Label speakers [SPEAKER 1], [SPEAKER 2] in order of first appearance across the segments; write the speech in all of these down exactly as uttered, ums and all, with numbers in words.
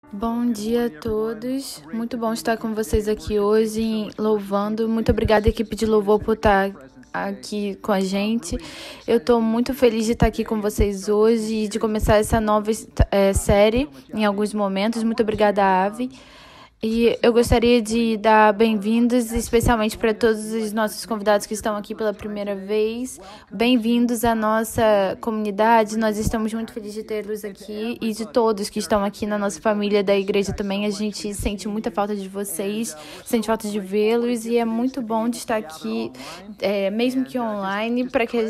[SPEAKER 1] Bom dia a todos. Muito bom estar com vocês aqui hoje, louvando. Muito obrigada, equipe de louvor, por estar aqui com a gente. Eu estou muito feliz de estar aqui com vocês hoje e de começar essa nova é, série em alguns momentos. Muito obrigada, Ave. E eu gostaria de dar bem-vindos, especialmente para todos os nossos convidados que estão aqui pela primeira vez. Bem-vindos à nossa comunidade. Nós estamos muito felizes de tê-los aqui e de todos que estão aqui na nossa família da igreja também. A gente sente muita falta de vocês, sente falta de vê-los e é muito bom de estar aqui, é, mesmo que online, para que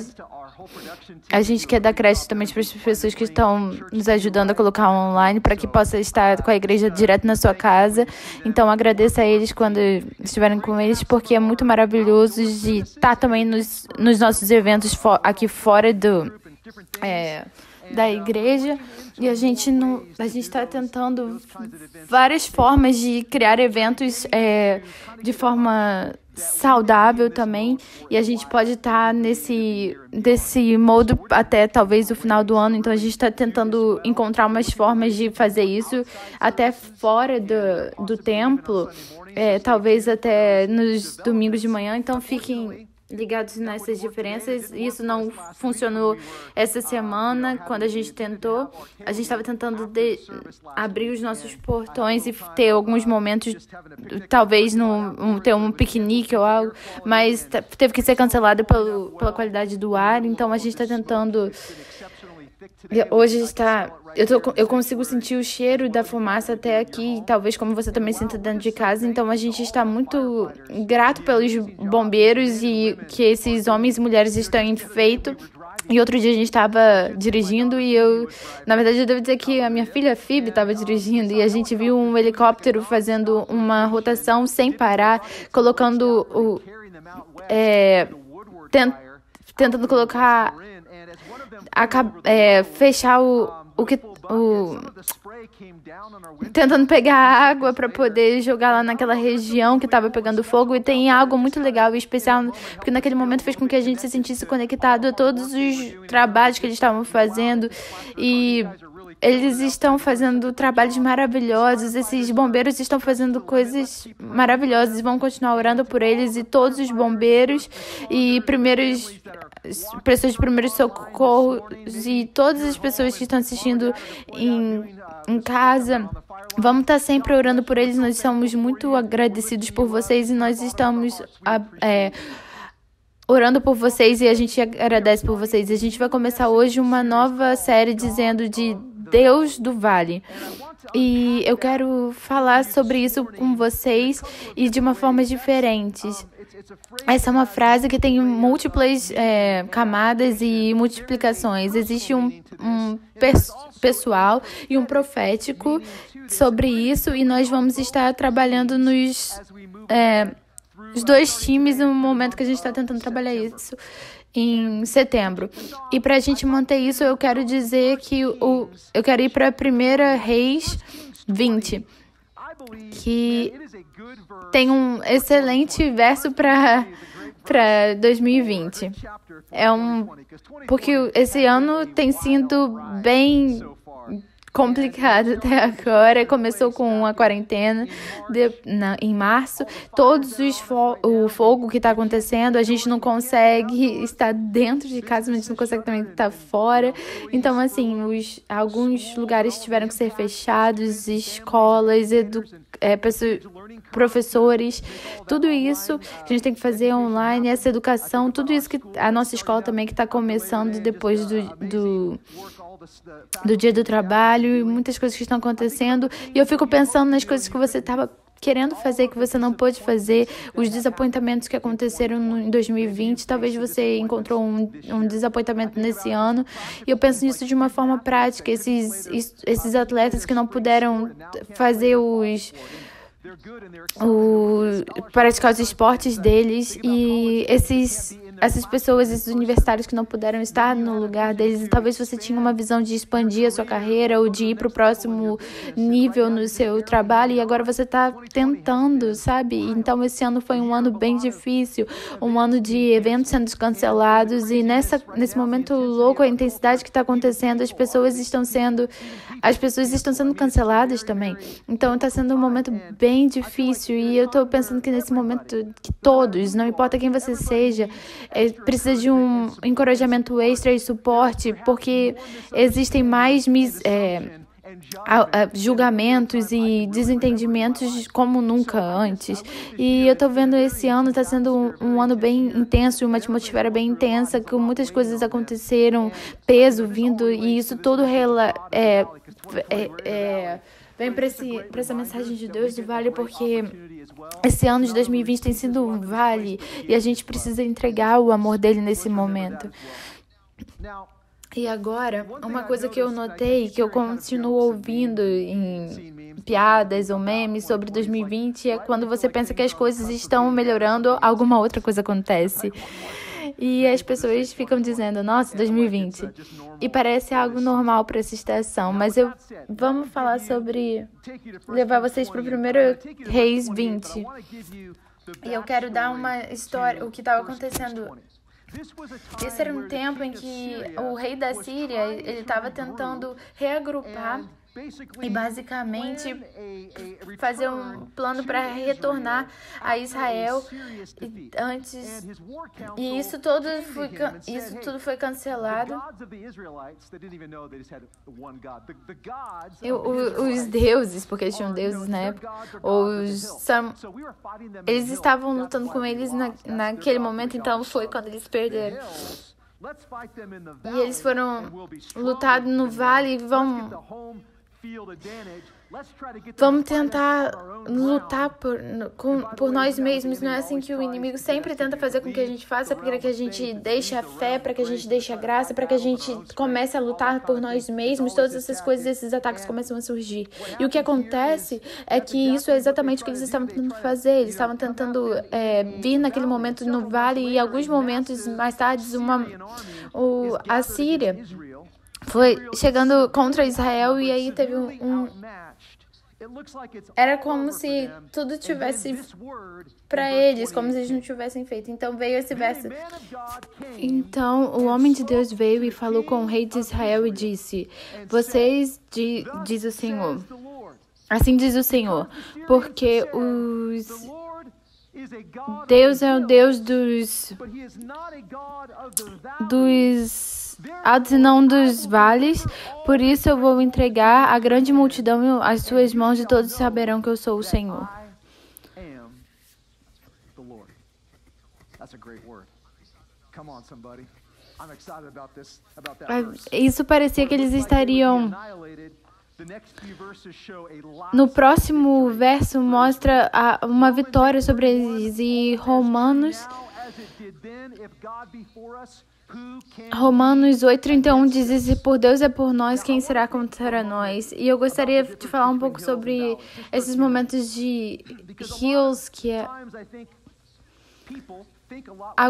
[SPEAKER 1] a gente quer dar crédito também para as pessoas que estão nos ajudando a colocar online, para que possa estar com a igreja direto na sua casa. Então, agradeço a eles quando estiverem com eles, porque é muito maravilhoso de estar também nos, nos nossos eventos fo- aqui fora do, é, da igreja. E a gente não, a gente está tentando várias formas de criar eventos é, de forma saudável também, e a gente pode estar nesse desse modo até talvez o final do ano. Então a gente está tentando encontrar umas formas de fazer isso até fora do, do templo, é, talvez até nos domingos de manhã. Então fiquem ligados nessas diferenças. Isso não funcionou essa semana quando a gente tentou. A gente estava tentando de, abrir os nossos portões e ter alguns momentos, talvez no, um, ter um piquenique ou algo, mas t- teve que ser cancelado pelo, pela qualidade do ar. Então a gente está tentando. Hoje está. Eu, tô, eu consigo sentir o cheiro da fumaça até aqui, talvez como você também sinta dentro de casa. Então a gente está muito grato pelos bombeiros e que esses homens e mulheres estão feito. E outro dia a gente estava dirigindo e eu, na verdade, eu devo dizer que a minha filha Phoebe estava dirigindo e a gente viu um helicóptero fazendo uma rotação sem parar, colocando o. É, tent, tentando colocar. A, é, fechar o, o que. O, tentando pegar água para poder jogar lá naquela região que estava pegando fogo. E tem algo muito legal e especial, porque naquele momento fez com que a gente se sentisse conectado a todos os trabalhos que eles estavam fazendo. E eles estão fazendo trabalhos maravilhosos. Esses bombeiros estão fazendo coisas maravilhosas. Vão continuar orando por eles. E todos os bombeiros e primeiros pessoas de primeiros socorros e todas as pessoas que estão assistindo em, em casa, vamos estar sempre orando por eles. Nós somos muito agradecidos por vocês e nós estamos é, orando por vocês e a gente agradece por vocês. A gente vai começar hoje uma nova série dizendo de Deus do Vale. E eu quero falar sobre isso com vocês e de uma forma diferente. Essa é uma frase que tem múltiplas é, camadas e multiplicações. Existe um, um pers- pessoal e um profético sobre isso, e nós vamos estar trabalhando nos é, os dois times no momento que a gente está tentando trabalhar isso em setembro. E para a gente manter isso, eu quero dizer que o, eu quero ir para a primeira Reis vinte, que tem um excelente verso para para dois mil e vinte. É um porque esse ano tem sido bem complicado até agora. Começou com a quarentena de, na, em março. Todos os fo- o fogo que está acontecendo, a gente não consegue estar dentro de casa, mas a gente não consegue também estar fora. Então, assim, os, alguns lugares tiveram que ser fechados, escolas, edu, é, pessoas, professores, tudo isso que a gente tem que fazer online, essa educação, tudo isso que a nossa escola também que está começando depois do, do do dia do trabalho e muitas coisas que estão acontecendo, e eu fico pensando nas coisas que você estava querendo fazer, que você não pôde fazer, os desapontamentos que aconteceram no, em dois mil e vinte, talvez você encontrou um, um desapontamento nesse ano, e eu penso nisso de uma forma prática, esses, esses atletas que não puderam fazer os o, praticar os esportes deles, e esses essas pessoas, esses universitários que não puderam estar no lugar deles, e talvez você tinha uma visão de expandir a sua carreira ou de ir para o próximo nível no seu trabalho e agora você está tentando, sabe? Então esse ano foi um ano bem difícil, um ano de eventos sendo cancelados e nessa, nesse momento louco, a intensidade que está acontecendo, as pessoas estão sendo, as pessoas estão sendo canceladas também. Então está sendo um momento bem difícil e eu estou pensando que nesse momento que todos, não importa quem você seja, é, precisa de um encorajamento extra e suporte, porque existem mais mis, é, a, a, julgamentos e desentendimentos como nunca antes. E eu tô vendo esse ano tá sendo um, um ano bem intenso, uma atmosfera bem intensa, com muitas coisas aconteceram, peso vindo, e isso tudo rela, é, é, é, vem para essa mensagem de Deus do Vale, porque esse ano de dois mil e vinte tem sido um vale e a gente precisa entregar o amor dele nesse momento. E agora, uma coisa que eu notei, que eu continuo ouvindo em piadas ou memes sobre dois mil e vinte, é quando você pensa que as coisas estão melhorando, alguma outra coisa acontece. E as pessoas ficam dizendo, nossa, dois mil e vinte. E parece algo normal para essa estação. Mas eu vamos falar sobre levar vocês para o primeiro Reis vinte. E eu quero dar uma história, o que estava acontecendo. Esse era um tempo em que o rei da Síria, ele estava tentando reagrupar e basicamente fazer um plano para retornar a Israel antes, e isso tudo foi, isso tudo foi cancelado. E os deuses, porque eles tinham deuses na época, os, eles estavam lutando com eles na, naquele momento, então foi quando eles perderam. E eles foram lutados no vale e vão... Vamos tentar lutar por, com, por nós mesmos. Não é assim que o inimigo sempre tenta fazer com que a gente faça, para que a gente deixe a fé, para que a gente deixe a graça, para que a gente comece a lutar por nós mesmos. Todas essas coisas, esses ataques começam a surgir. E o que acontece é que isso é exatamente o que eles estavam tentando fazer. Eles estavam tentando é, vir naquele momento no vale e, em alguns momentos mais tarde, uma, o, a Síria foi chegando contra Israel e aí teve um, um... Era como se tudo tivesse para eles, como se eles não tivessem feito. Então veio esse verso. Então o homem de Deus veio e falou com o rei de Israel e disse, vocês, di, diz o Senhor, assim diz o Senhor, porque os... Deus é o Deus dos... dos... altos e não dos vales, por isso eu vou entregar a grande multidão às suas mãos e todos saberão que eu sou o Senhor. Isso parecia que eles estariam... No próximo verso mostra a, uma vitória sobre eles e Romanos... Romanos oito, trinta e um diz, se por Deus é por nós, quem será contra nós? E eu gostaria de falar um pouco sobre esses momentos de heals, que é... A...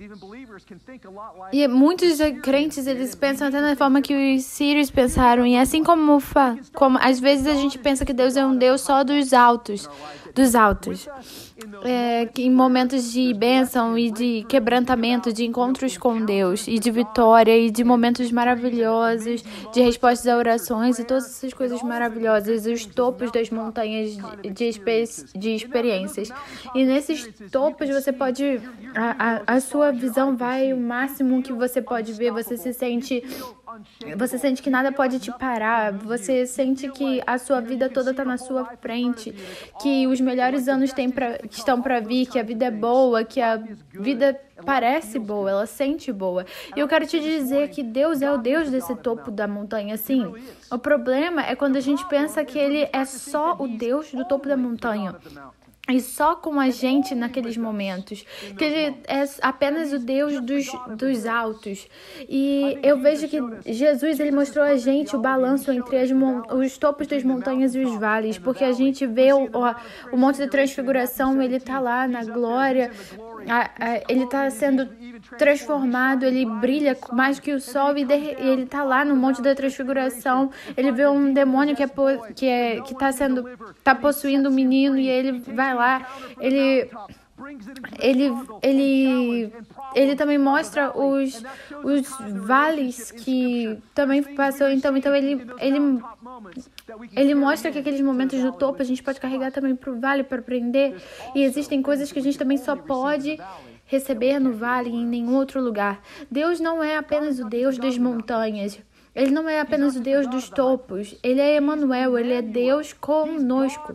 [SPEAKER 1] E muitos crentes, eles pensam até na forma que os sírios pensaram. E assim como, fa... como às vezes a gente pensa que Deus é um Deus só dos altos, dos altos. É, que em momentos de bênção e de quebrantamento, de encontros com Deus e de vitória e de momentos maravilhosos, de respostas a orações e todas essas coisas maravilhosas, os topos das montanhas de, de, espe- de experiências. E nesses topos você pode, a, a, a sua visão vai o máximo que você pode ver, você se sente... Você sente que nada pode te parar, você sente que a sua vida toda está na sua frente, que os melhores anos tem pra, que estão para vir, que a vida é boa, que a vida parece boa, ela sente boa. E eu quero te dizer que Deus é o Deus desse topo da montanha, sim. O problema é quando a gente pensa que Ele é só o Deus do topo da montanha. E só com a gente naqueles momentos, que Ele é apenas o Deus dos, dos altos. E eu vejo que Jesus, Ele mostrou a gente o balanço entre as, os topos das montanhas e os vales, porque a gente vê o, o, o Monte da Transfiguração, Ele está lá na glória, a, a, ele está sendo transformado, ele brilha mais que o sol e, de, e ele está lá no Monte da Transfiguração. Ele vê um demônio que é que é que está sendo tá possuindo um menino e ele vai lá, ele Ele, ele, ele também mostra os, os vales que também passou. Então, então ele, ele, ele mostra que aqueles momentos do topo a gente pode carregar também para o vale para aprender. E existem coisas que a gente também só pode receber no vale e em nenhum outro lugar. Deus não é apenas o Deus das montanhas. Ele não é apenas o Deus dos topos. Ele é Emanuel, ele é Deus conosco.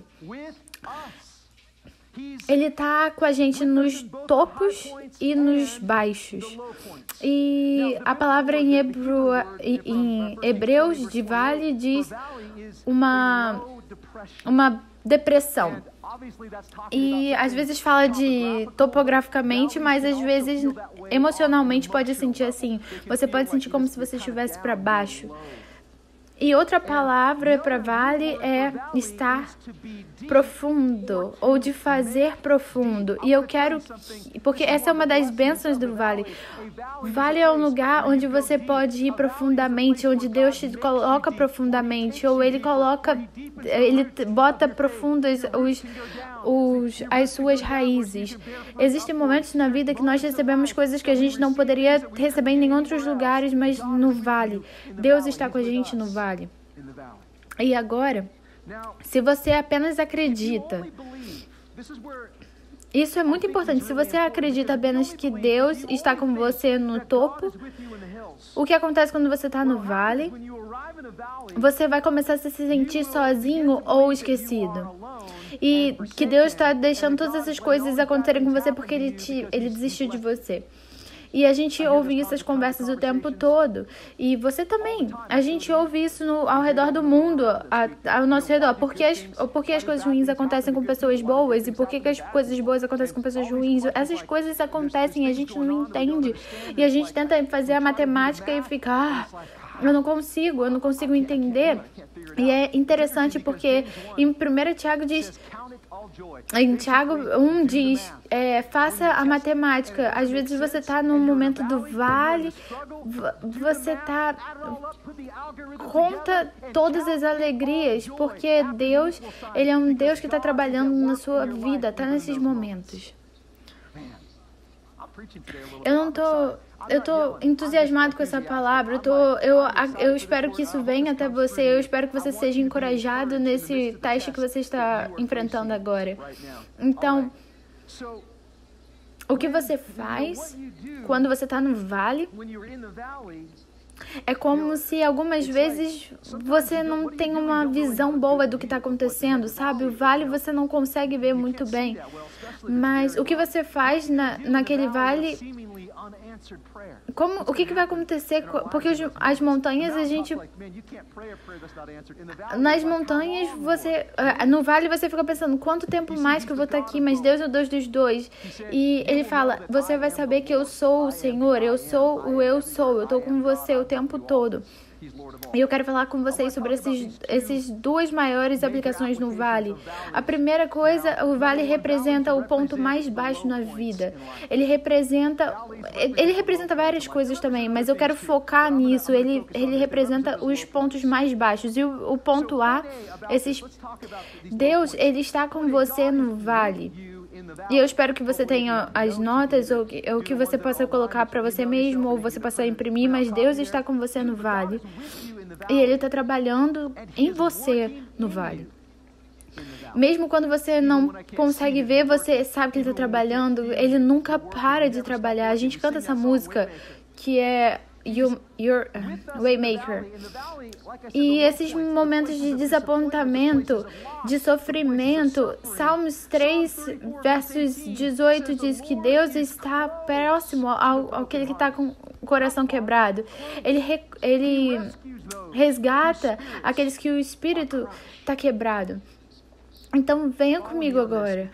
[SPEAKER 1] Ele está com a gente nos topos e nos baixos. E a palavra em, hebro, em Hebreus de vale diz uma, uma depressão. E às vezes fala de topograficamente, mas às vezes emocionalmente pode sentir assim. Você pode sentir como se você estivesse para baixo. E outra palavra para vale é estar profundo, ou de fazer profundo. E eu quero, porque essa é uma das bênçãos do vale. Vale é um lugar onde você pode ir profundamente, onde Deus te coloca profundamente, ou Ele coloca, Ele bota profundas os, os, as suas raízes. Existem momentos na vida que nós recebemos coisas que a gente não poderia receber em nenhum outros lugares, mas no vale. Deus está com a gente no vale. E agora, se você apenas acredita, isso é muito importante. Se você acredita apenas que Deus está com você no topo, o que acontece quando você está no vale? Você vai começar a se sentir sozinho ou esquecido. E que Deus está deixando todas essas coisas acontecerem com você porque Ele, te, ele desistiu de você. E a gente ouve essas conversas o tempo todo. E você também. A gente ouve isso no, ao redor do mundo, a, ao nosso redor. Por que, as, por que as coisas ruins acontecem com pessoas boas? E por que, que as coisas boas acontecem com pessoas ruins? Essas coisas acontecem e a gente não entende. E a gente tenta fazer a matemática e fica... Ah, eu não consigo, eu não consigo entender. E é interessante porque em primeiro Tiago diz... Em Tiago um diz, é, faça a matemática. Às vezes você está num momento do vale, você está... Conta todas as alegrias, porque Deus, Ele é um Deus que está trabalhando na sua vida, está nesses momentos. Eu não estou... Eu estou entusiasmado com essa palavra, eu, tô, eu, eu espero que isso venha até você, eu espero que você seja encorajado nesse teste que você está enfrentando agora. Então, o que você faz quando você está no vale é como se algumas vezes você não tem uma visão boa do que está acontecendo, sabe? O vale você não consegue ver muito bem, mas o que você faz na, naquele vale... Como, o que, que vai acontecer? Porque os, as montanhas a gente... Nas montanhas, você... No vale você fica pensando, quanto tempo mais que eu vou estar aqui? Mas Deus é o Deus dos dois. E Ele fala, você vai saber que eu sou o Senhor, eu sou o eu sou, eu estou com você o tempo todo. E eu quero falar com vocês sobre esses, esses duas maiores aplicações no vale. A primeira coisa, o vale representa o ponto mais baixo na vida. Ele representa, ele representa várias coisas também, mas eu quero focar nisso. Ele, ele representa os pontos mais baixos. E o, o ponto A, esses, Deus, Ele está com você no vale. E eu espero que você tenha as notas ou que, ou que você possa colocar para você mesmo ou você possa imprimir, mas Deus está com você no vale. E Ele está trabalhando em você no vale. Mesmo quando você não consegue ver, você sabe que Ele está trabalhando. Ele nunca para de trabalhar. A gente canta essa música que é You, Your uh, Waymaker. E esses momentos de desapontamento, de sofrimento, Salmos três, versos dezoito diz que Deus está próximo ao, ao aquele que está com o coração quebrado. Ele, ele resgata aqueles que o espírito está quebrado. Então venha comigo agora.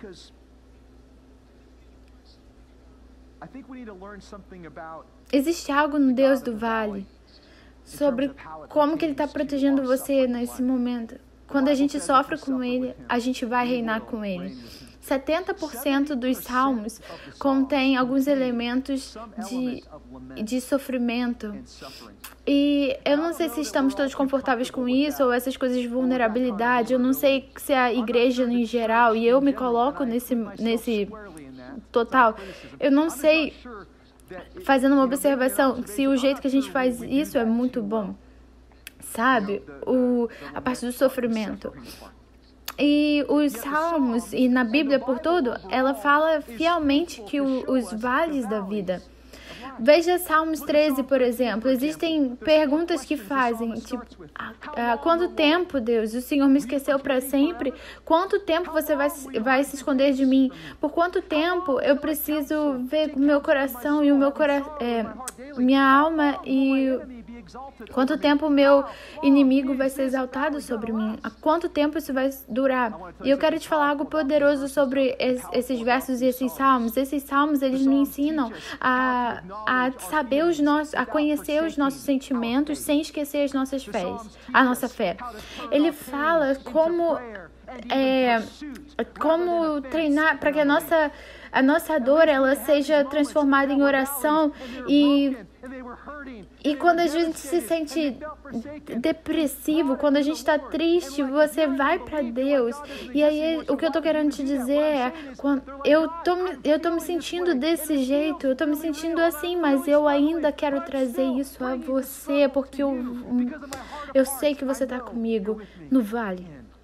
[SPEAKER 1] Existe algo no Deus do vale sobre como que Ele está protegendo você nesse momento. Quando a gente sofre com Ele, a gente vai reinar com Ele. setenta por cento dos salmos contém alguns elementos de, de sofrimento. E eu não sei se estamos todos confortáveis com isso, ou essas coisas de vulnerabilidade. Eu não sei se a igreja em geral, e eu me coloco nesse, nesse total, eu não sei, fazendo uma observação, se o jeito que a gente faz isso é muito bom. Sabe? O, a parte do sofrimento. E os salmos, e na Bíblia por todo, ela fala fielmente que o, os vales da vida. Veja Salmos treze, por exemplo. Existem perguntas que fazem, tipo, há quanto tempo, Deus, o Senhor me esqueceu para sempre? Quanto tempo você vai, vai se esconder de mim? Por quanto tempo eu preciso ver o meu coração e o meu coração, é, minha alma e quanto tempo o meu inimigo vai ser exaltado sobre mim? Há quanto tempo isso vai durar? E eu quero te falar algo poderoso sobre esses versos e esses salmos. Esses salmos, eles me ensinam a, a saber os nossos, a conhecer os nossos sentimentos sem esquecer as nossas fés, a nossa fé. Ele fala como, é, como treinar para que a nossa, a nossa dor ela seja transformada em oração e E quando a gente se sente depressivo, quando a gente está triste, você vai para Deus. E aí, o que eu tô querendo te dizer é, quando eu tô, eu tô me sentindo desse jeito, eu tô me sentindo assim, mas eu ainda quero trazer isso a você, porque eu, eu sei que você está comigo no vale.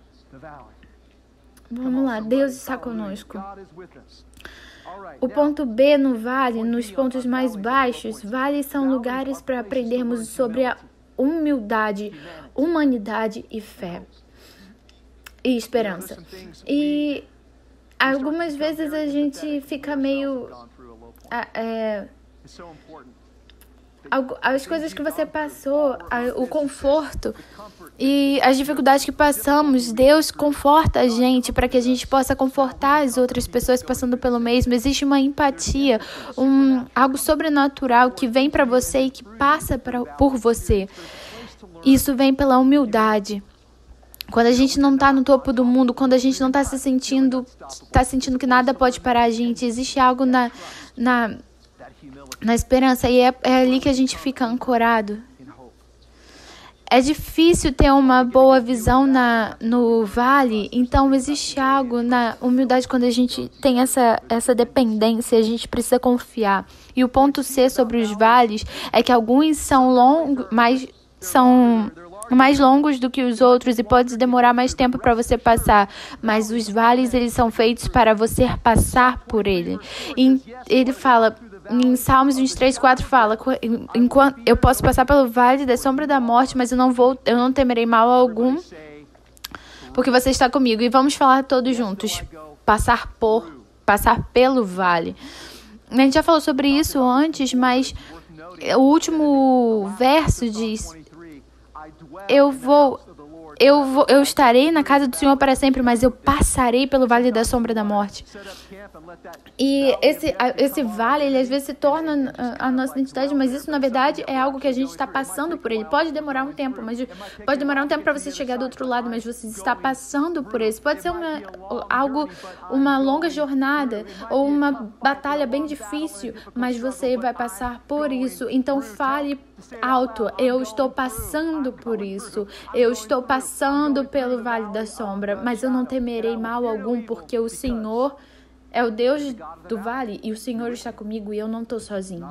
[SPEAKER 1] Vamos lá, Deus está conosco. O ponto B no vale, nos pontos mais baixos, vales são lugares para aprendermos sobre a humildade, humanidade e fé. E esperança. E algumas vezes a gente fica meio... É, as coisas que você passou, o conforto e as dificuldades que passamos, Deus conforta a gente para que a gente possa confortar as outras pessoas passando pelo mesmo. Existe uma empatia, um, algo sobrenatural que vem para você e que passa pra, por você. Isso vem pela humildade. Quando a gente não está no topo do mundo, quando a gente não está se sentindo, está sentindo que nada pode parar a gente, existe algo na... na Na esperança, e é, é ali que a gente fica ancorado. É difícil ter uma boa visão na, no vale, então existe algo na humildade quando a gente tem essa, essa dependência, a gente precisa confiar. E o ponto C sobre os vales é que alguns são longos, mas são mais longos do que os outros e pode demorar mais tempo para você passar, mas os vales eles são feitos para você passar por ele. E ele fala em Salmos vinte e três, quatro fala: enquanto eu posso passar pelo vale da sombra da morte, mas eu não vou, eu não temerei mal algum, porque você está comigo. E vamos falar todos juntos: passar por, passar pelo vale. A gente já falou sobre isso antes, mas o último verso diz: eu vou Eu, vou, eu estarei na casa do Senhor para sempre, mas eu passarei pelo vale da sombra da morte. E esse, esse vale, ele às vezes se torna a, a nossa identidade, mas isso, na verdade, é algo que a gente está passando por ele. Pode demorar um tempo, mas pode demorar um tempo para você chegar do outro lado, mas você está passando por isso. Pode ser uma, algo, uma longa jornada ou uma batalha bem difícil, mas você vai passar por isso. Então, fale alto: eu estou passando por isso. Eu estou passando passando pelo vale da sombra, mas eu não temerei mal algum, porque o Senhor é o Deus do vale e o Senhor está comigo e eu não estou sozinho.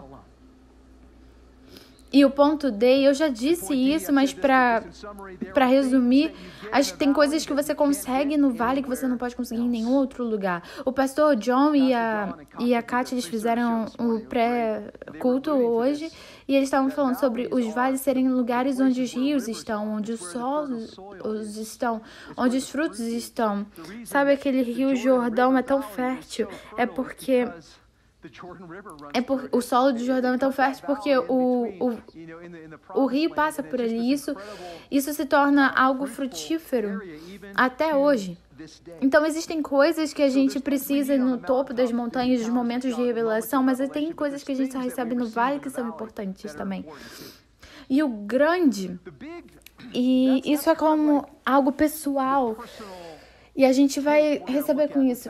[SPEAKER 1] E o ponto D, eu já disse isso, mas para para resumir, acho que tem coisas que você consegue no vale que você não pode conseguir em nenhum outro lugar. O pastor John e a, e a Kátia, eles fizeram o pré-culto hoje e eles estavam falando sobre os vales serem lugares onde os rios estão, onde os solos estão, onde os frutos estão. Sabe aquele rio Jordão é tão fértil? É porque... É por, o solo do Jordão é tão fértil porque o, o, o rio passa por ali. Isso, isso se torna algo frutífero até hoje. Então, existem coisas que a gente precisa no topo das montanhas, dos momentos de revelação, mas tem coisas que a gente só recebe no vale que são importantes também. E o grande, e isso é como algo pessoal. E a gente vai receber com isso.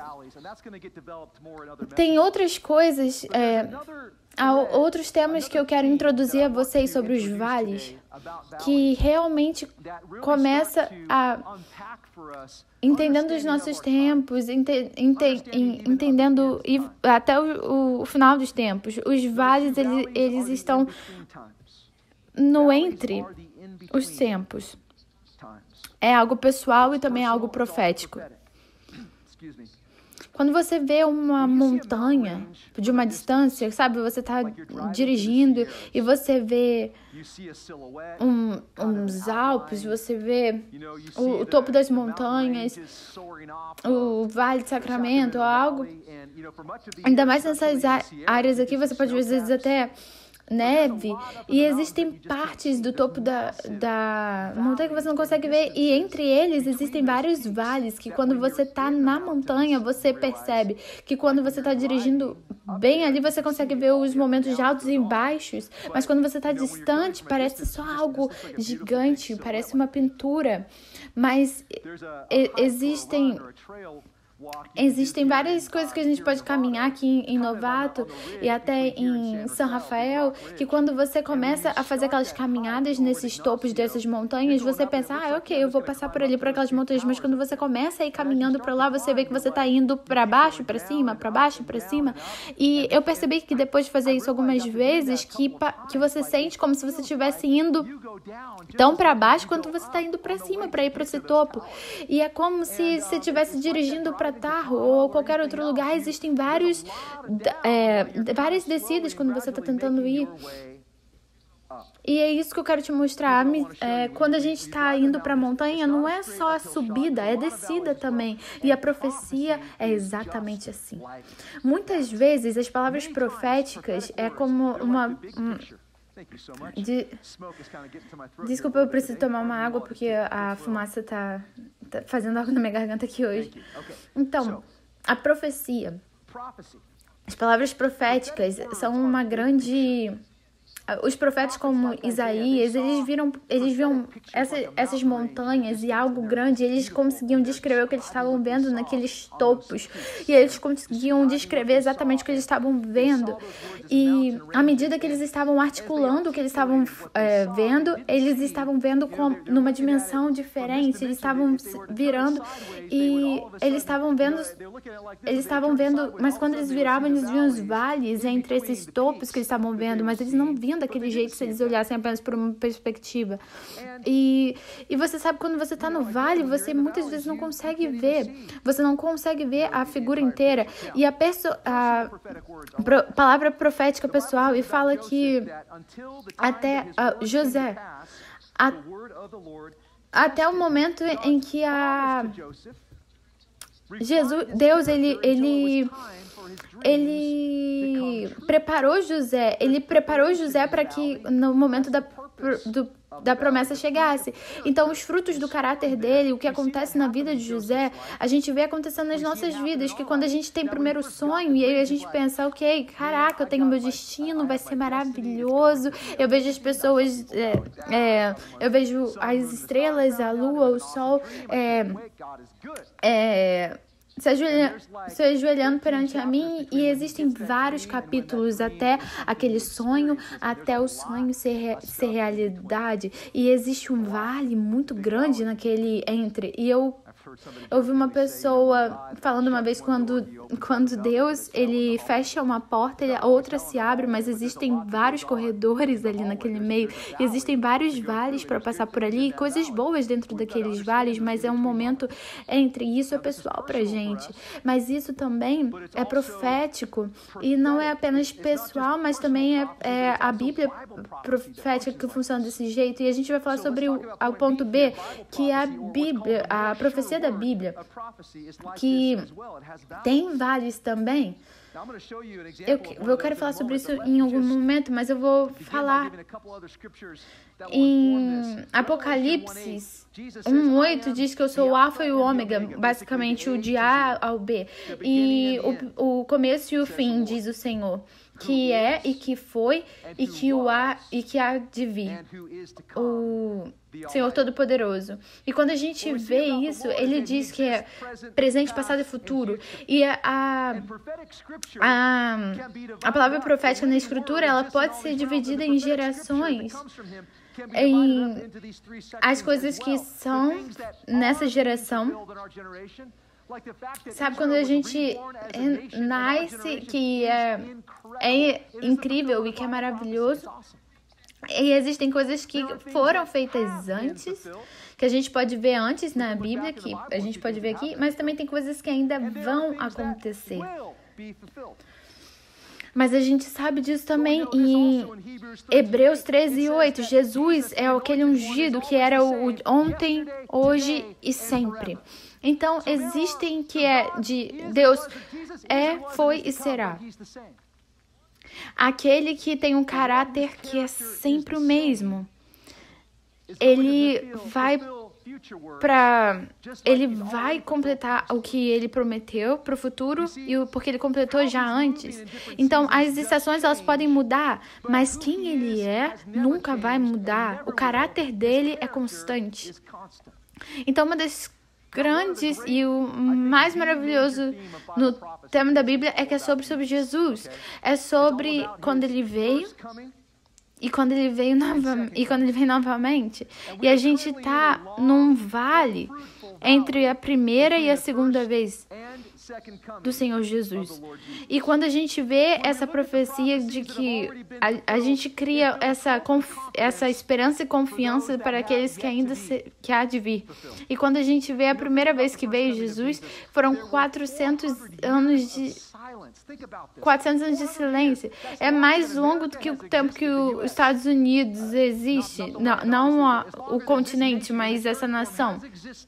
[SPEAKER 1] Tem outras coisas, é, há outros temas que eu quero introduzir a vocês sobre os vales, que realmente começa a... Entendendo os nossos tempos, ente, ente, entendendo e até o, o final dos tempos. Os vales, eles, eles estão no entre os tempos. É algo pessoal e também é algo profético. Quando você vê uma montanha de uma distância, sabe, você está dirigindo e você vê um, uns Alpes, você vê o, o topo das montanhas, o Vale de Sacramento, ou algo. Ainda mais nessas áreas aqui, você pode às vezes até neve, e existem partes do topo da, da montanha que você não consegue ver, e entre eles existem vários vales que quando você está na montanha, você percebe que quando você está dirigindo bem ali, você consegue ver os momentos de altos e baixos, mas quando você está distante, parece só algo gigante, parece uma pintura, mas e, existem... Existem várias coisas que a gente pode caminhar aqui em Novato e até em São Rafael, que quando você começa a fazer aquelas caminhadas nesses topos dessas montanhas, você pensa, ah, ok, eu vou passar por ali, por aquelas montanhas, mas quando você começa a ir caminhando para lá, você vê que você está indo para baixo, para cima, para baixo, para cima, e eu percebi que depois de fazer isso algumas vezes, que, que você sente como se você estivesse indo tão para baixo quanto você está indo para cima, para ir para esse topo, e é como se você estivesse dirigindo para Tahoe ou qualquer outro lugar, existem vários, é, várias descidas quando você está tentando ir. E é isso que eu quero te mostrar. É, quando a gente está indo para a montanha, não é só a subida, é descida também. E a profecia é exatamente assim. Muitas vezes, as palavras proféticas é como uma... Um, De... Desculpa, eu preciso tomar uma água porque a fumaça tá, tá fazendo algo na minha garganta aqui hoje. Então, a profecia, as palavras proféticas são uma grande... Os profetas como Isaías, eles viram, eles viam essa, essas montanhas e algo grande, eles conseguiam descrever o que eles estavam vendo naqueles topos, e eles conseguiam descrever exatamente o que eles estavam vendo, e à medida que eles estavam articulando o que eles estavam é, vendo, eles estavam vendo com, numa dimensão diferente, eles estavam virando, e eles estavam vendo, eles estavam vendo, mas quando eles viravam, eles viam os vales entre esses topos que eles estavam vendo, mas eles não viam daquele jeito se eles olhassem apenas por uma perspectiva. E, e você sabe, quando você está no vale, você muitas vezes não consegue ver. Você não consegue ver a figura inteira. E a, perso, a pro, palavra profética pessoal e fala que até uh, José, a, até o momento em que a Jesus, Deus, ele, ele Ele preparou José, ele preparou José para que no momento da, do, da promessa chegasse. Então, os frutos do caráter dele, o que acontece na vida de José, a gente vê acontecendo nas nossas vidas, que quando a gente tem primeiro sonho, e aí a gente pensa, ok, caraca, eu tenho meu destino, vai ser maravilhoso, eu vejo as pessoas, é, é, eu vejo as estrelas, a lua, o sol, é... é Se ajoelhando, se ajoelhando perante a mim, e existem vários capítulos até aquele sonho, até o sonho ser, ser realidade, e existe um vale muito grande naquele entre, e eu Eu ouvi uma pessoa falando uma vez quando, quando Deus, ele fecha uma porta, a outra se abre, mas existem vários corredores ali naquele meio, e existem vários vales para passar por ali, coisas boas dentro daqueles vales, mas é um momento entre, isso é pessoal pra gente, mas isso também é profético, e não é apenas pessoal, mas também é, é a Bíblia profética que funciona desse jeito, e a gente vai falar sobre o, o ponto B, que é a Bíblia, a profecia da Bíblia, que tem vales também. Eu, eu quero falar sobre isso em algum momento, mas eu vou falar em Apocalipse um oito, diz que eu sou o Alfa e o Ômega, basicamente o de A ao B, e o, o começo e o fim, diz o Senhor. que é e que foi e que o há e que há de vir, o Senhor Todo-Poderoso. E quando a gente vê isso, ele diz que é presente, passado e futuro. E a, a, a palavra profética na Escritura, ela pode ser dividida em gerações. Em as coisas que são nessa geração. Sabe, quando a gente nasce, que é, é incrível e que é maravilhoso, e existem coisas que foram feitas antes, que a gente pode ver antes na Bíblia, que a gente pode ver aqui, mas também tem coisas que ainda vão acontecer. Mas a gente sabe disso também em Hebreus treze, oito. Jesus é aquele ungido que era o ontem, hoje e sempre. Então, existem que é de Deus é, foi e será. Aquele que tem um caráter que é sempre o mesmo. Ele vai para ele vai completar o que ele prometeu para o futuro e o porque ele completou já antes. Então, as estações elas podem mudar, mas quem ele é nunca vai mudar. O caráter dele é constante. Então, uma das grandes e o mais maravilhoso no tema da Bíblia é que é sobre sobre Jesus. É sobre quando ele veio. E quando ele veio nova, e quando ele veio novamente, e a gente tá num vale entre a primeira e a segunda vez do Senhor Jesus. E quando a gente vê essa profecia de que a, a gente cria essa, essa esperança e confiança para aqueles que ainda se, que há de vir. E quando a gente vê a primeira vez que veio Jesus, foram quatrocentos anos de quatrocentos anos de silêncio. É mais longo do que o tempo que os Estados Unidos existe. Não, não a, o continente, mas essa nação.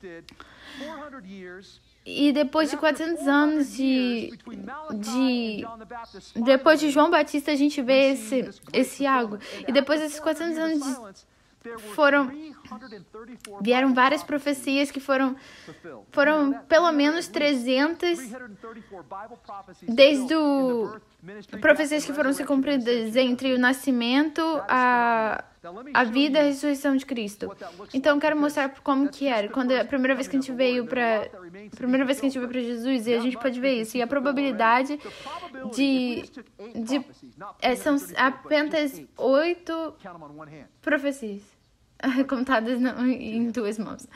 [SPEAKER 1] E depois de quatrocentos anos de, de... Depois de João Batista, a gente vê esse, esse algo. E depois desses quatrocentos anos de... Foram, vieram várias profecias que foram, foram pelo menos trezentas, desde o, profecias que foram se cumpridas entre o nascimento, a, a vida e a ressurreição de Cristo. Então, eu quero mostrar como que era. Quando a primeira vez que a gente veio para primeira vez que a gente veio para Jesus, e a gente pode ver isso. E a probabilidade de, de é, são apenas oito profecias contadas em duas mãos.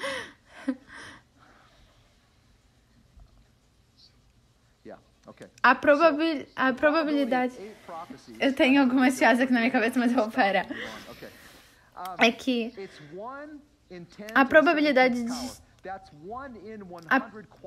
[SPEAKER 1] A, probabil, a probabilidade... Eu tenho algumas frases aqui na minha cabeça, mas eu vou parar. É que a probabilidade de... A,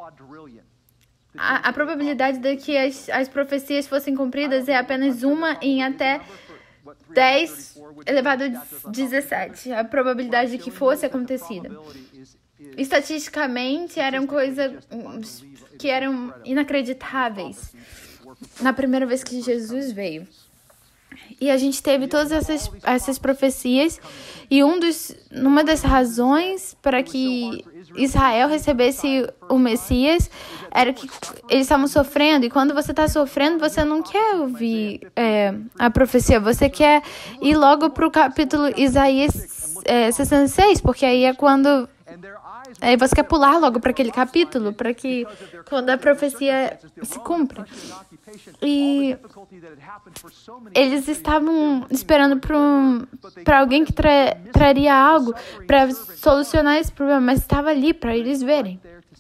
[SPEAKER 1] a, a probabilidade de que as, as profecias fossem cumpridas é apenas uma em até dez elevado a dezessete. A probabilidade de que fosse acontecida. Estatisticamente, eram coisas que eram inacreditáveis na primeira vez que Jesus veio. E a gente teve todas essas, essas profecias, e um dos, uma das razões para que Israel recebesse o Messias era que eles estavam sofrendo, e quando você está sofrendo, você não quer ouvir é, a profecia, você quer ir logo para o capítulo Isaías é, sessenta e seis, porque aí é quando... Aí você quer pular logo para aquele capítulo, para que quando a profecia se cumpra. E eles estavam esperando para um, para alguém que tra, traria algo para solucionar esse problema, mas estava ali para eles verem.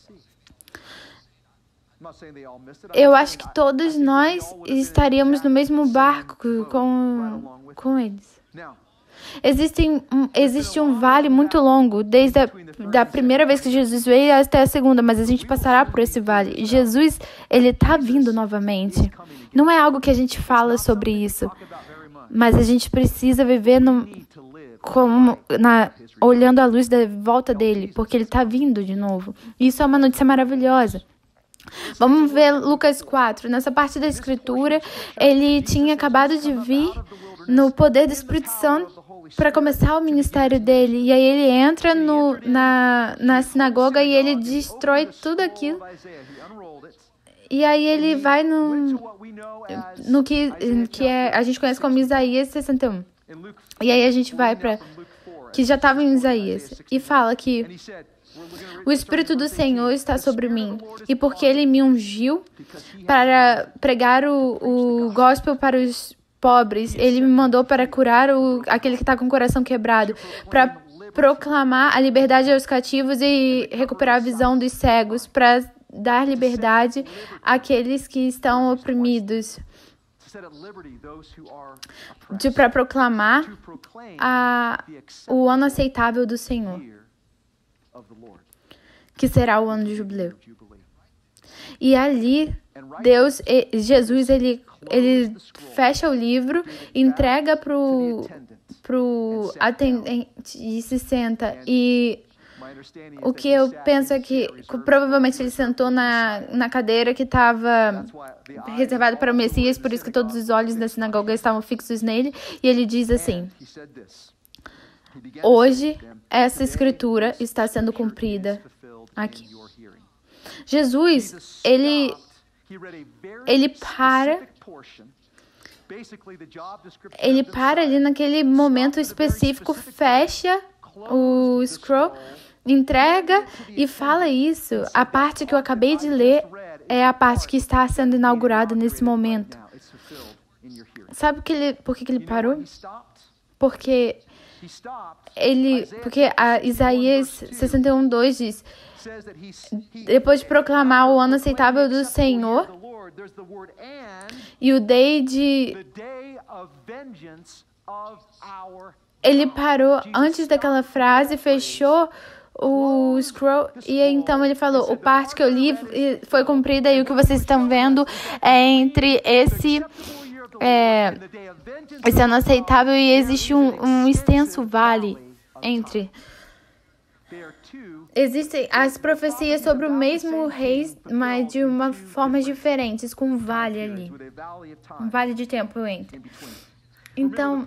[SPEAKER 1] Eu acho que todos nós estaríamos no mesmo barco com, com eles. Existem, um, existe um vale muito longo, desde a da primeira vez que Jesus veio até a segunda, mas a gente passará por esse vale. Jesus, ele está vindo novamente. Não é algo que a gente fala sobre isso, mas a gente precisa viver no, como, na, olhando a luz da volta dele, porque ele está vindo de novo. Isso é uma notícia maravilhosa. Vamos ver Lucas quatro. Nessa parte da Escritura, ele tinha acabado de vir no poder do Espírito Santo para começar o ministério dele. E aí ele entra no, na, na sinagoga e ele destrói tudo aquilo. E aí ele vai no, no que, que é, a gente conhece como Isaías sessenta e um. E aí a gente vai para que já estava em Isaías e fala que o Espírito do Senhor está sobre mim, e porque Ele me ungiu para pregar o, o gospel para os pobres, Ele me mandou para curar o, aquele que está com o coração quebrado, para proclamar a liberdade aos cativos e recuperar a visão dos cegos, para dar liberdade àqueles que estão oprimidos, para proclamar a, o ano aceitável do Senhor, que será o ano de jubileu. E ali, Deus, Jesus, ele, ele fecha o livro, entrega para o atendente e se senta. E o que eu penso é que provavelmente ele sentou na, na cadeira que estava reservada para o Messias, por isso que todos os olhos da sinagoga estavam fixos nele. E ele diz assim: hoje, essa escritura está sendo cumprida aqui. Jesus, ele, ele para, ele para ali naquele momento específico, fecha o scroll, entrega e fala isso. A parte que eu acabei de ler é a parte que está sendo inaugurada nesse momento. Sabe que ele, por que, que ele parou? Porque ele, porque a Isaías sessenta e um, dois diz: depois de proclamar o ano aceitável do Senhor e o day de... Ele parou antes daquela frase, fechou o scroll e então ele falou: o parte que eu li foi cumprida e o que vocês estão vendo é entre esse... É, esse ano aceitável e existe um, um extenso vale entre... Existem as profecias sobre o mesmo rei, mas de uma forma diferente, com um vale ali. Um vale de tempo entre. Então,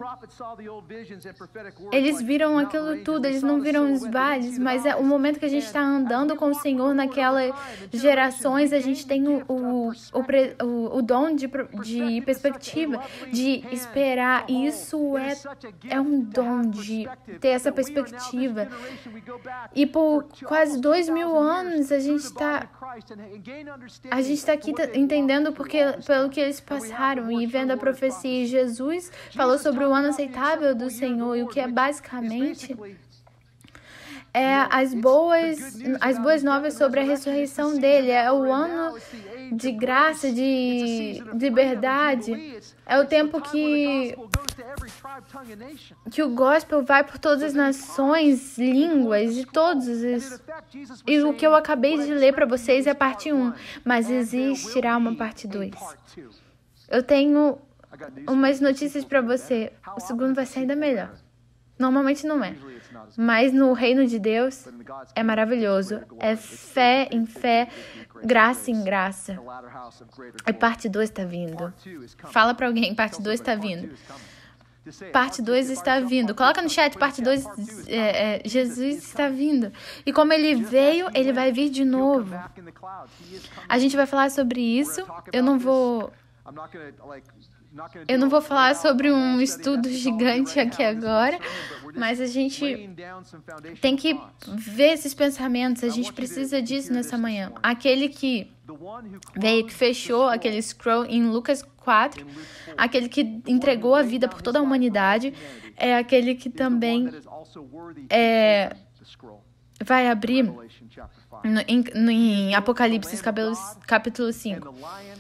[SPEAKER 1] eles viram aquilo tudo, eles não viram os vales, mas é o momento que a gente está andando com o Senhor naquelas gerações, a gente tem o, o, o, o dom de, de perspectiva, de esperar. Isso é, é um dom de ter essa perspectiva. E por quase dois mil anos a gente está a gente está aqui entendendo porque, pelo que eles passaram e vendo a profecia. Jesus falou sobre o ano aceitável do Senhor, e o que é basicamente é as boas, as boas novas sobre a ressurreição dele. É o ano de graça, de liberdade. É o tempo que, que o gospel vai por todas as nações, línguas, de todos os... E o que eu acabei de ler para vocês é a parte um, mas existirá uma parte dois. Eu tenho umas notícias para você. O segundo vai ser ainda melhor. Normalmente não é. Mas no reino de Deus é maravilhoso. É fé em fé, graça em graça. E parte dois está vindo. Fala para alguém, parte dois está vindo. Parte dois está vindo. Coloca no chat, parte dois, é, é, Jesus está vindo. E como ele veio, ele vai vir de novo. A gente vai falar sobre isso. Eu não vou... Eu não vou falar sobre um estudo gigante aqui agora, mas a gente tem que ver esses pensamentos, a gente precisa disso nessa manhã. Aquele que veio, que fechou aquele scroll em Lucas quatro, aquele que entregou a vida por toda a humanidade, é aquele que também é, vai abrir no, em, no, em Apocalipse capítulo cinco.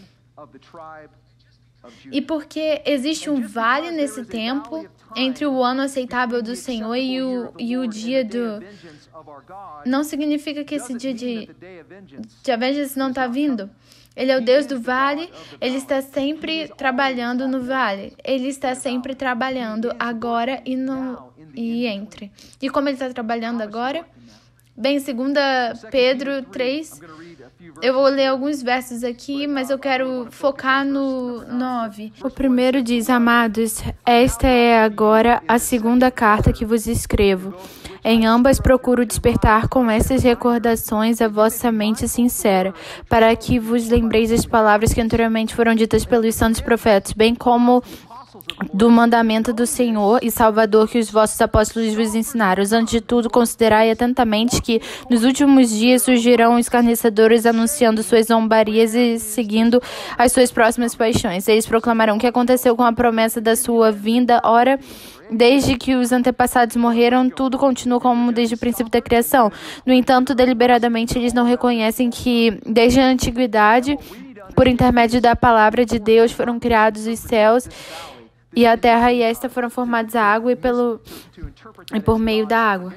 [SPEAKER 1] E porque existe um vale nesse tempo entre o ano aceitável do Senhor e o, e o dia do... Não significa que esse dia de, de vengeance não está vindo. Ele é o Deus do vale, ele está sempre trabalhando no vale. Ele está sempre trabalhando agora e, no, e entre. E como ele está trabalhando agora? Bem, segunda Pedro três... Eu vou ler alguns versos aqui, mas eu quero focar no nove. O primeiro diz: amados, esta é agora a segunda carta que vos escrevo. Em ambas procuro despertar com essas recordações a vossa mente sincera, para que vos lembreis das palavras que anteriormente foram ditas pelos santos profetas, bem como do mandamento do Senhor e Salvador que os vossos apóstolos vos ensinaram. Antes de tudo, considerai atentamente que nos últimos dias surgirão escarnecedores anunciando suas zombarias e seguindo as suas próximas paixões. Eles proclamarão o que aconteceu com a promessa da sua vinda. Ora, desde que os antepassados morreram, tudo continua como desde o princípio da criação. No entanto, deliberadamente, eles não reconhecem que, desde a antiguidade, por intermédio da palavra de Deus, foram criados os céus e a terra, e esta foram formadas a água e, pelo, e por meio da água.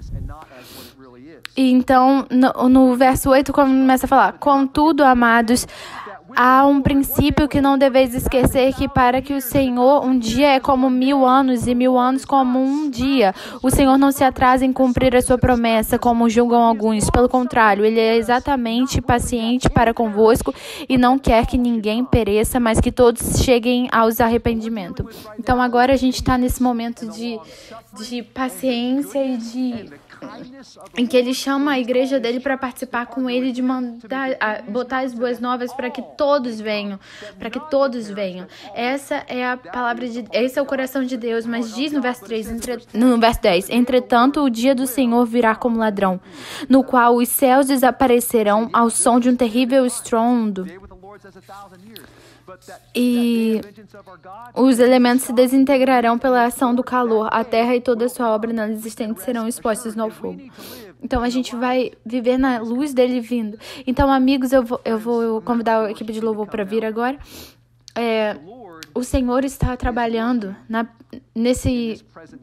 [SPEAKER 1] E então, no, no verso oito, começa a falar: contudo, amados, há um princípio que não deveis esquecer, que para que o Senhor um dia é como mil anos, e mil anos como um dia. O Senhor não se atrasa em cumprir a sua promessa, como julgam alguns. Pelo contrário, Ele é exatamente paciente para convosco, e não quer que ninguém pereça, mas que todos cheguem aos arrependimento. Então agora a gente está nesse momento de, de paciência e de... em que ele chama a igreja dele para participar com ele, de mandar, a, botar as boas novas para que todos venham, para que todos venham. Essa é a palavra de, esse é o coração de Deus, mas diz no verso três, entre, no verso dez, entretanto o dia do Senhor virá como ladrão, no qual os céus desaparecerão ao som de um terrível estrondo, e os elementos se desintegrarão pela ação do calor. A terra e toda a sua obra não existente serão expostos no fogo. Então a gente vai viver na luz dele vindo. Então, amigos, eu vou, eu vou convidar a equipe de louvor para vir agora. É, o Senhor está trabalhando na, nesse,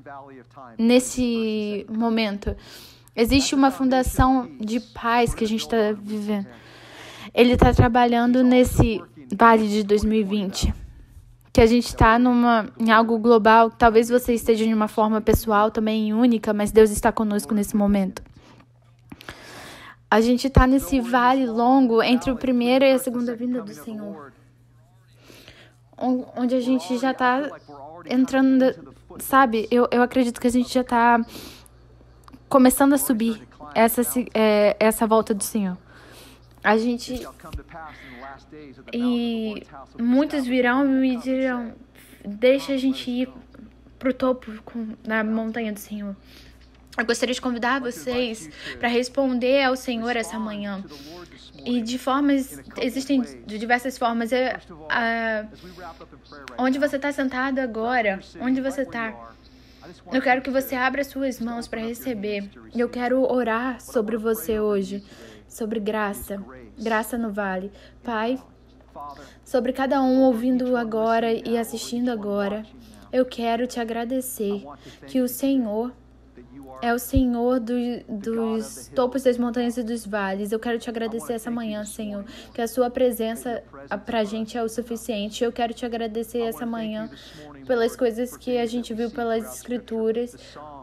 [SPEAKER 1] nesse momento. Existe uma fundação de paz que a gente está vivendo. Ele está trabalhando nesse Vale de dois mil e vinte, que a gente está numa em algo global. Talvez você esteja de uma forma pessoal também única, mas Deus está conosco nesse momento. A gente está nesse vale longo entre a primeira e a segunda vinda do Senhor, onde a gente já está entrando, sabe? Eu, eu acredito que a gente já está começando a subir essa, é, essa volta do Senhor. A gente... E muitos virão e me dirão: deixa a gente ir pro topo com, na montanha do Senhor. Eu gostaria de convidar vocês para responder ao Senhor essa manhã. E de formas, existem de diversas formas. É, é, onde você está sentado agora, onde você está, eu quero que você abra suas mãos para receber. Eu quero orar sobre você hoje, sobre graça, graça no vale. Pai, sobre cada um ouvindo agora e assistindo agora, eu quero te agradecer que o Senhor é o Senhor do, dos topos das montanhas e dos vales. Eu quero te agradecer essa manhã, Senhor, que a sua presença pra gente é o suficiente. Eu quero te agradecer essa manhã pelas coisas que a gente viu pelas Escrituras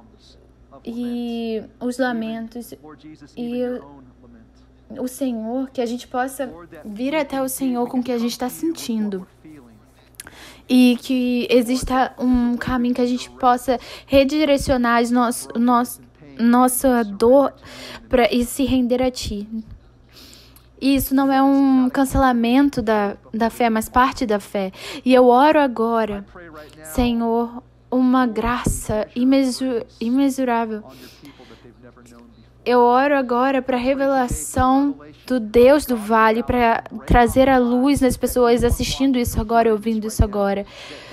[SPEAKER 1] e os lamentos e o Senhor, que a gente possa vir até o Senhor com o que a gente está sentindo. E que exista um caminho que a gente possa redirecionar as nosso, nosso, nossa dor pra, e se render a Ti. E isso não é um cancelamento da, da fé, mas parte da fé. E eu oro agora, Senhor, uma graça imesu, imensurável. Eu oro agora para a revelação do Deus do Vale, para trazer a luz nas pessoas assistindo isso agora, ouvindo isso agora.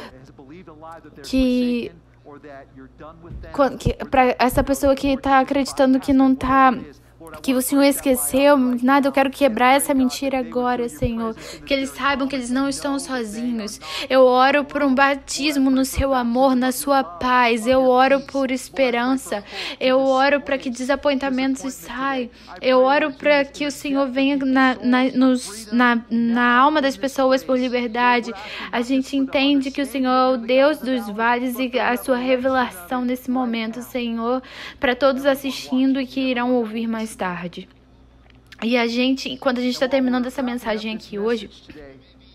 [SPEAKER 1] Que, que para essa pessoa que está acreditando que não está... que o Senhor esqueceu, nada, eu quero quebrar essa mentira agora, Senhor. Que eles saibam que eles não estão sozinhos. Eu oro por um batismo no seu amor, na sua paz. Eu oro por esperança. Eu oro para que desapontamentos saiam. Eu oro para que o Senhor venha na, na, nos, na, na alma das pessoas por liberdade. A gente entende que o Senhor é o Deus dos vales e a sua revelação nesse momento, Senhor, para todos assistindo e que irão ouvir mais tarde. E a gente, quando a gente está terminando essa mensagem aqui hoje,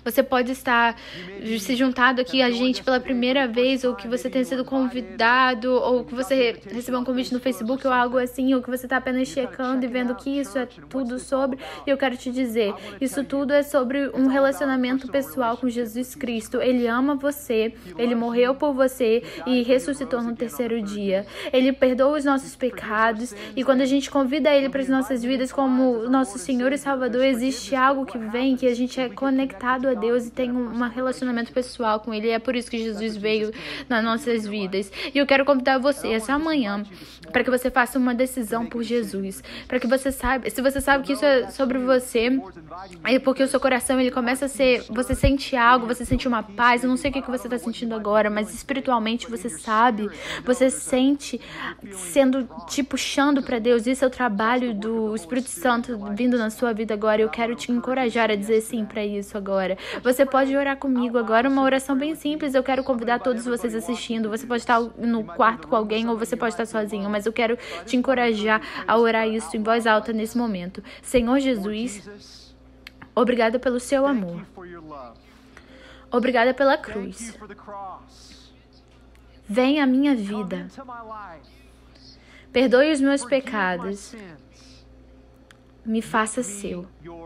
[SPEAKER 1] Você pode estar se juntado aqui a gente pela primeira vez, ou que você tenha sido convidado, ou que você recebeu um convite no Facebook ou algo assim, ou que você está apenas checando e vendo que isso é tudo sobre. E eu quero te dizer, isso tudo é sobre um relacionamento pessoal com Jesus Cristo. Ele ama você, Ele morreu por você e ressuscitou no terceiro dia. Ele perdoa os nossos pecados, e quando a gente convida Ele para as nossas vidas como nosso Senhor e Salvador, existe algo que vem, que a gente é conectado a Deus e tem um relacionamento pessoal com Ele. E é por isso que Jesus veio nas nossas vidas. E eu quero convidar você essa manhã para que você faça uma decisão por Jesus, para que você saiba, se você sabe que isso é sobre você, é porque o seu coração ele começa a ser, você sente algo, você sente uma paz. Eu não sei o que que você está sentindo agora, mas espiritualmente você sabe, você sente sendo te puxando para Deus. Isso é o trabalho do Espírito Santo vindo na sua vida agora. Eu quero te encorajar a dizer sim para isso agora. Você pode orar comigo agora, uma oração bem simples. Eu quero convidar todos vocês assistindo. Você pode estar no quarto com alguém ou você pode estar sozinho, mas eu quero te encorajar a orar isso em voz alta nesse momento. Senhor Jesus, obrigada pelo seu amor. Obrigada pela cruz. Vem à minha vida. Perdoe os meus pecados. Me faça seu.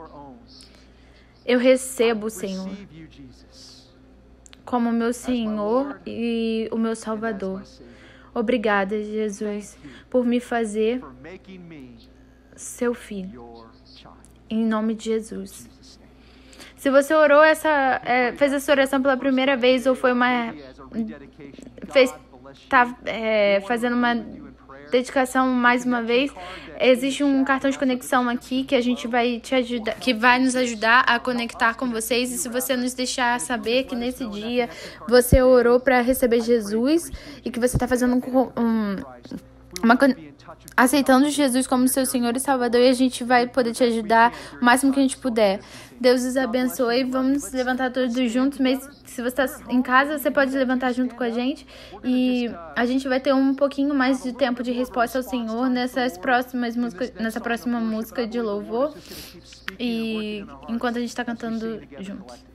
[SPEAKER 1] Eu recebo, Senhor, como meu Senhor e o meu Salvador. Obrigada, Jesus, por me fazer seu filho. Em nome de Jesus. Se você orou essa, é, fez essa oração pela primeira vez, ou foi uma, fez, tá é, fazendo uma dedicação mais uma vez, existe um cartão de conexão aqui que a gente vai te ajudar, que vai nos ajudar a conectar com vocês. E se você nos deixar saber que nesse dia você orou para receber Jesus e que você está fazendo um, um uma aceitando Jesus como seu Senhor e Salvador, e a gente vai poder te ajudar o máximo que a gente puder. Deus os abençoe. Vamos levantar todos juntos, mas se você está em casa, você pode levantar junto com a gente, e a gente vai ter um pouquinho mais de tempo de resposta ao Senhor nessas próximas músicas, nessa próxima música de louvor, e enquanto a gente está cantando juntos.